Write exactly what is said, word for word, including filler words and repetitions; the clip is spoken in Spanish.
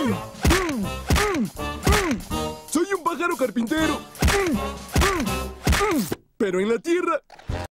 Soy un pájaro carpintero. Pero en la tierra